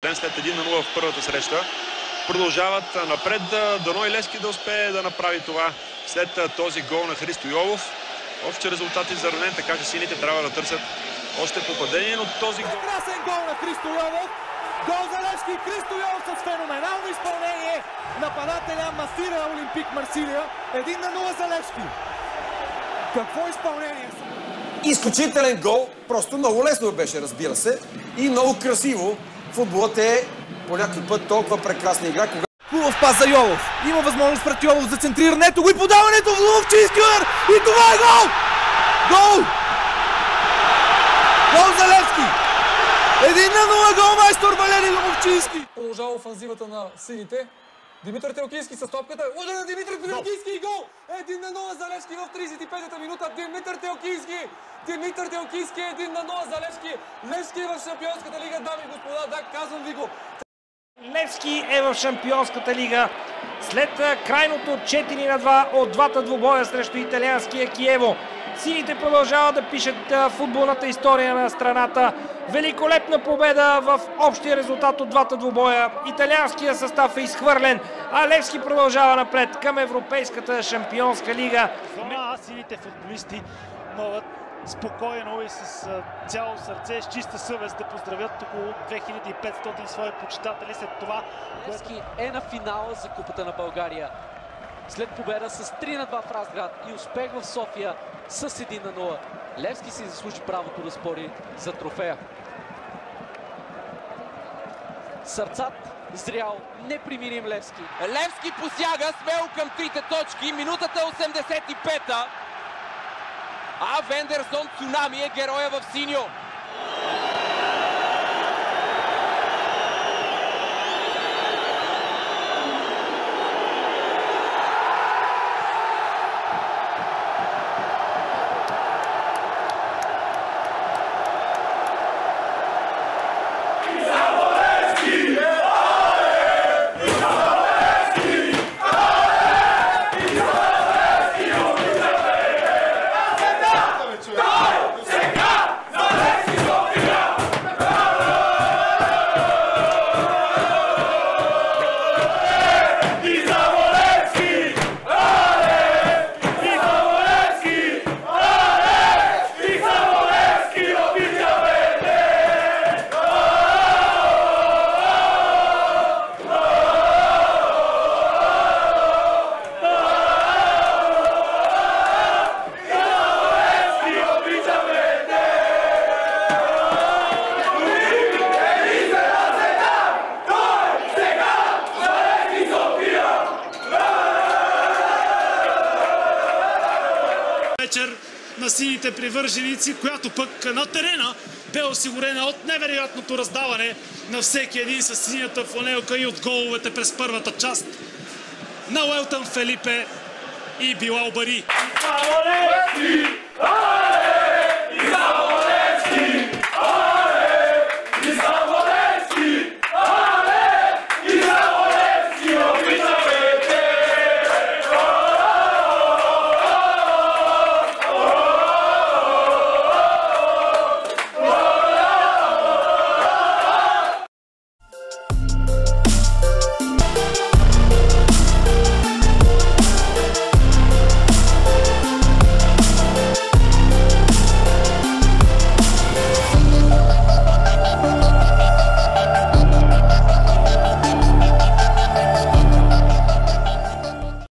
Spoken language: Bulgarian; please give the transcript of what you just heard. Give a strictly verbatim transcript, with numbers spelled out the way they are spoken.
ощетен след един на нула в първата среща. Продължават напред, дано и Левски да успее да направи това след този гол на Стоилов. Общи резултати за равнен, така че сините трябва да търсят още попадение, но този гол... Прекрасен гол на Стоилов. Гол за Левски. Стоилов с феноменално изпълнение. Нападателя масира Олимпик Марсилия. един на нула за Левски. Какво изпълнение? Изключителен гол. Просто много лесно беше, разбира се. И много красиво. Футболът е по някой път толкова прекрасна игра. Кога... Хубав пас за Йолов. Има възможност пред Йолов за центрирането го и подаването в Ловчийски удар. И това е гол! Гол! Гол за Левски! един на нула гол майстор Валери Ловчийски. Продължава офанзивата на сините. Димитър Телкийски с топката. Удар на Димитър Телкийски и гол! един на нула за Левски в тридесет и петата минута. Димитър Телкийски! Димитър Телкийски е един на нула за Левски. Левски е в Шампионската лига, дами и господа. Да, казвам ви го. Левски е в Шампионската лига след крайното четири на два от двата двубоя срещу италианския Chievo. Сините продължават да пишат футболната история на страната. Великолепна победа в общия резултат от двата двубоя. Италианския състав е изхвърлен, а Левски продължава напред към Европейската шампионска лига. Сините футболисти могат спокойно и с цяло сърце, с чиста съвест да поздравят около две хиляди и петстотин свои почитатели след това. Левски е на финала за Купата на България. След победа с три на два в Разград и успех в София с един на нула. Левски си заслужи правото да спори за трофея. Сърцат зрял, непримирим Левски. Левски посяга смело към трите точки. Минутата осемдесет и пета. А Вендерсон Цунами е героя в синьо. Вечер на сините привърженици, която пък на терена бе осигурена от невероятното раздаване на всеки един с синята фланелка и от головете през първата част на Уелтън Фелипе и Билал Бари.